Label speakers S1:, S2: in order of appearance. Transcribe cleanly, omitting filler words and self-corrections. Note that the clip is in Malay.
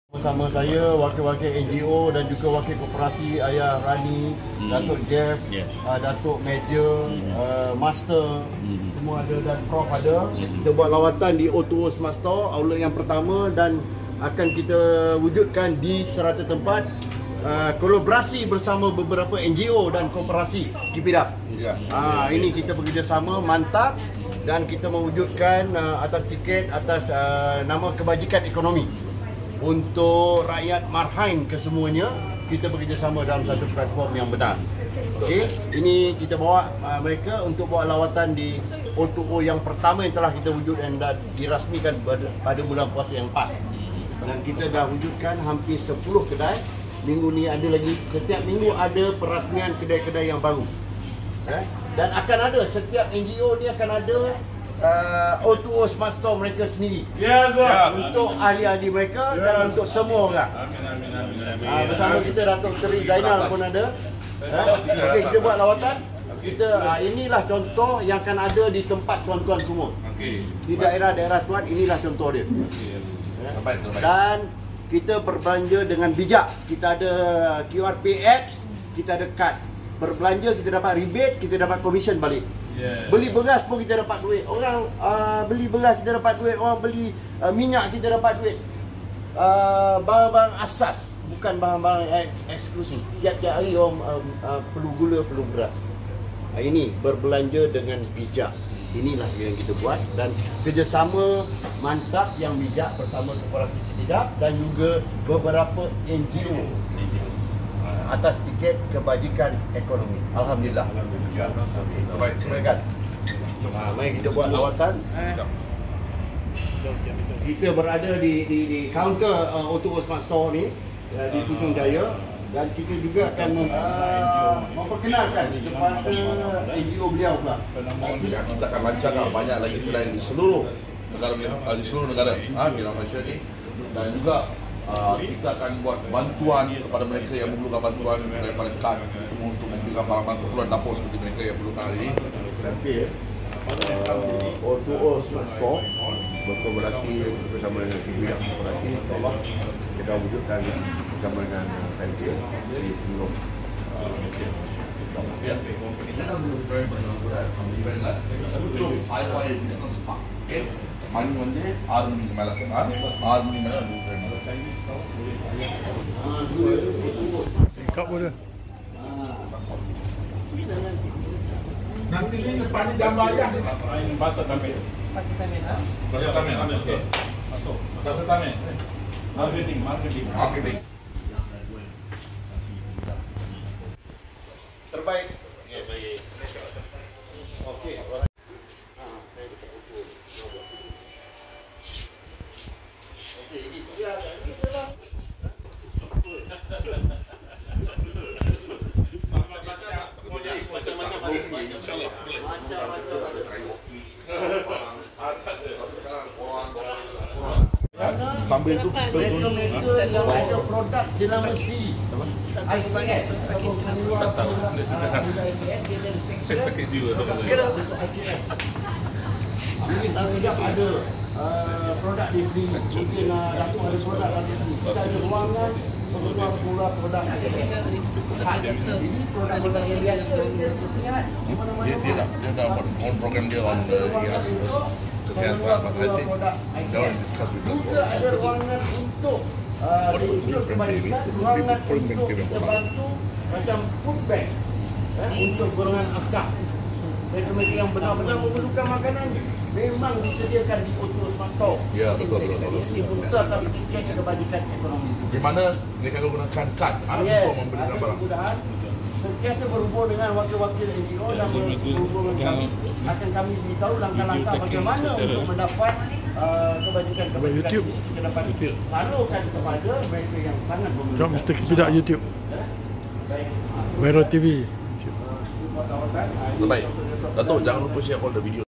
S1: Bersama saya, wakil-wakil NGO dan juga wakil koperasi Ayah Rani, Datuk Jeff, Datuk Major, Master, semua ada dan Prof ada. Kita buat lawatan di O2O Smart Store, outlet yang pertama, dan akan kita wujudkan di serata tempat, kolaborasi bersama beberapa NGO dan koperasi. Keep it up. Ini kita bekerjasama mantap dan kita mewujudkan atas tiket, atas nama kebajikan ekonomi. Untuk rakyat Marhain kesemuanya, kita bekerjasama dalam satu platform yang benar. Okey, ini kita bawa mereka untuk buat lawatan di O2O yang pertama yang telah kita wujud dan dirasmikan pada bulan puasa yang pas. Dan kita dah wujudkan hampir 10 kedai. Minggu ni ada lagi, setiap minggu ada perasmian kedai-kedai yang baru. Dan akan ada, setiap NGO ni akan ada O2O Smart Store mereka sendiri. Untuk ahli-ahli mereka dan untuk semua orang. Bersama kita Datuk Seri Zainal pun ada. Okey, kita buat lawatan. Inilah contoh yang akan ada di tempat tuan-tuan semua. Di daerah-daerah tuan, inilah contoh dia. Dan kita berbelanja dengan bijak. Kita ada QR Pay apps, kita ada kad. Berbelanja kita dapat rebate, kita dapat komisen balik. Beli beras pun kita dapat duit. Orang beli beras kita dapat duit. Orang beli minyak kita dapat duit. Barang-barang asas, bukan barang-barang eksklusif. Tiap-tiap hari orang perlu gula, perlu beras. Ini berbelanja dengan bijak. Inilah yang kita buat dan kerjasama mantap yang bijak bersama koperasi tidak dan juga beberapa NGO atas tiket kebajikan ekonomi. Alhamdulillah. Baik, silakan. Mari kita buat lawatan. Kita berada di kaunter O2O Smart Store ni di Putrajaya dan kita juga akan memperkenalkan kepada NGO beliau pula.
S2: Kita akan lancarkan banyak lagi kedai di seluruh negara di Malaysia ni, dan juga kita akan buat bantuan kepada mereka yang memerlukan bantuan daripada kad untuk memberikan barang-barang keperluan dapur seperti mereka yang perlukan hari ini.
S1: Tapi O2O Smart Store berkolaborasi bersama dengan bidang koperasi, insyaAllah kita wujudkan bersama dengan NGO di seluruh
S2: Kita belum berada sebelum IYA Business Park. Mani வந்து 6 மணிக்கு மேல 6 மணி மேல
S3: Kak boleh.
S4: Nanti ni depan gambar ayah ni bahasa Tamil. Bahasa Tamil. Okey. Masuk. Bahasa Tamil. Marketing.
S1: terbaik. Baik. Okey.
S2: sambil itu
S1: mereka yang ada produk jenama sendiri. IKS.
S4: Tak tahu. Sakit jiwa.
S1: IKS. Tidak ada produk di sini. Mungkin Datuk ada produk di sini. Kita ada ruangan untuk produk IKS. Ini produk yang biasa.
S2: dia dah buat program dia on kesihatan Pak Haji. Dia orang discuss with them.
S1: Juga ada ruangan untuk untuk kebajikan, ruangan untuk kita bantu macam food bank untuk golongan askar. Mereka yang benar-benar memerlukan makanan memang disediakan di O2O Smart Store.
S2: Ya, betul.
S1: Itu atas tiket kebajikan ekonomi.
S2: Di mana mereka gunakan kad untuk memberikan barang.
S1: Kemudahan sentiasa berhubung dengan wakil-wakil NGO dan berhubung dengan akan kami beritahu langkah-langkah bagaimana untuk mendapat kebajikan
S3: YouTube.
S1: Kita dapat salurkan kepada mereka yang sangat memerlukan.
S3: Jom mesti kepidak YouTube. Vero TV.
S2: Baik. Datuk, jangan lupa share all the video.